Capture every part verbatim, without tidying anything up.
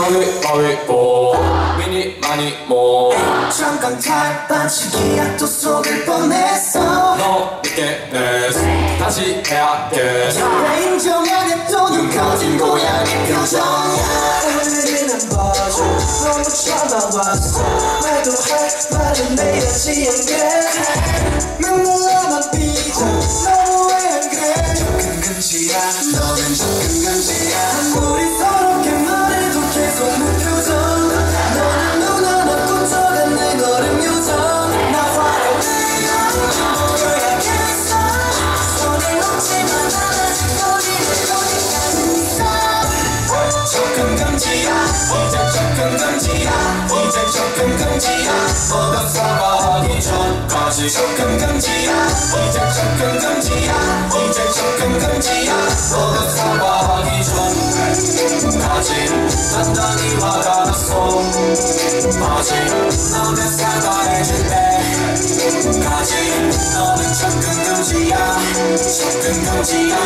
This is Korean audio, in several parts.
가위바위보 미니 많이 뭐 잠깐 탈반치기야 또 속을 뻔했어 너 믿게 냈어 다시 해야겠어 왜 인정 안 해도 눈 커진 고양이 표정이야 오늘은 안 봐줘 너무 참아왔어 말도 할 말은 해야지 않게 맨날만 삐져 너무 왜 안 그래 접근 금지야 너는 접근 금지야 아무리 서럽게 말해도 계속 무표정 너는 눈 하나 꽂혀가 내 걸음 요정 나 화려해 보여야겠어 손을 놓지만 않아진 거리를 거기까지 있어 접근 금지야 이제 접근 금지야 이제 접근 금지야 뭐가 사과하기 전까지 접근 금지야 이제 접근 금지야 이제 접근 금지야 뭐가 사과하기 전까지 단단히 화가 났어 아직 너는 사과해줄 때까지 너는 접근 금지야 접근 금지야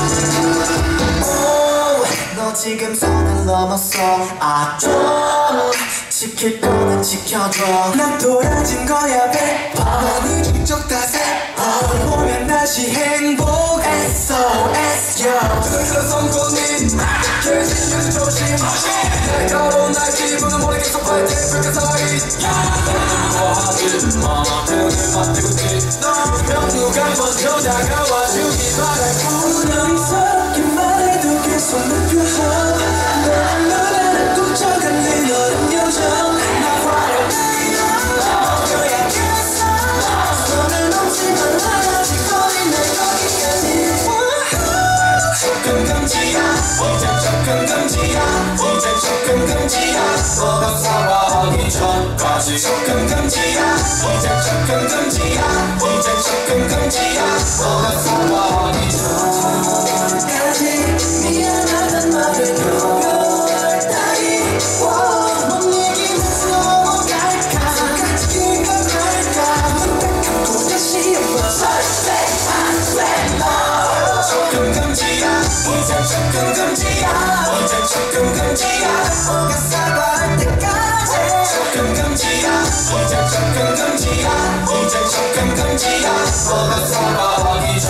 너 지금 선을 넘었어 아 좀 지킬 거는 지켜줘 난 돌아진 거야 백퍼 너는 이쪽 탓에 널 보면 다시 행복 에스 오 에스 요 들어 성공인 계신 요즘 조심 날카로운 나의 기분은 모래 계속 파이팅 벽에 사이 하지 마 등을 맞대고 있지 넌 누가 먼저 다가와 주기 바랄 뿐 넌 이렇게 말해도 계속 느껴져 넌 눈 하나 꽂혀간 내 여름 요정 나 화려해 보여야겠어 손을 놓지만 않아질 거리 날 거기까지 접근 금지야 이제 접근 금지야 이제 접근 금지야 너가 사과하기 전까지 접근 금지야 이제 접근 금지야 이제 접근 금지야 너가 사과하기 전까지 미안하단 말을 표현 따위 못 이기면서 너무 갈까 가지기가 말까 무백한 고대시 한번 절대 안돼 너 접근 금지야 이제 접근 금지야 이제 접근 금지야 뭐가 사과할 때까지 접근 금지야 이제 접근 금지야 이제 접근 금지야 뭐가 사과하기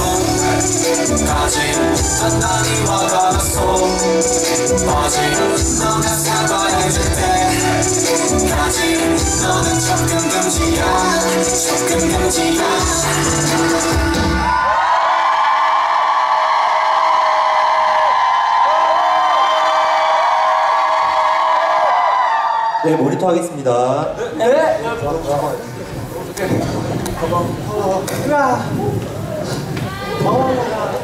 전까지 단단히 화가 났어 아직 너가 사과해줄 때까지 너는 접근 금지야 접근 금지야 네, 모니터 하겠습니다. 네? 네? 가방 가방 가방